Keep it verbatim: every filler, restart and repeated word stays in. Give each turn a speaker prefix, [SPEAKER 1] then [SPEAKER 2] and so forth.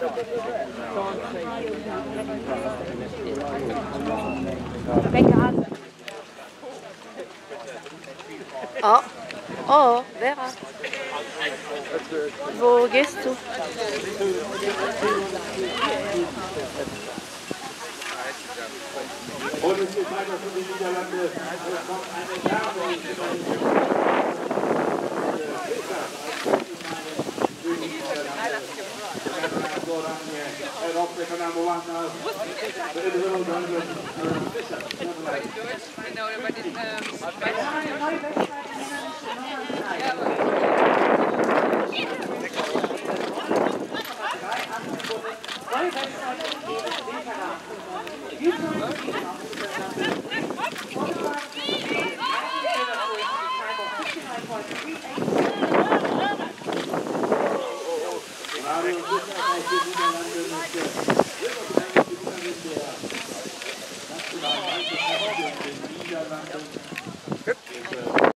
[SPEAKER 1] Oh, oh, Vera. Wo gehst du?
[SPEAKER 2] Und es geht weiter für die Niederlande. Es kommt eine Werbung. Niederlande